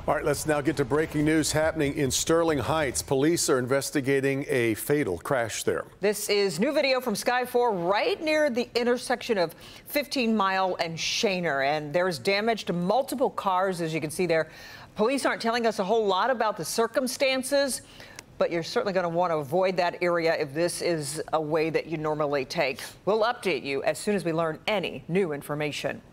All right, let's now get to breaking news happening in Sterling Heights. Police are investigating a fatal crash there. This is new video from Sky 4 right near the intersection of 15 Mile and Shaner, and there's damage to multiple cars, as you can see there. Police aren't telling us a whole lot about the circumstances, but you're certainly going to want to avoid that area if this is a way that you normally take. We'll update you as soon as we learn any new information.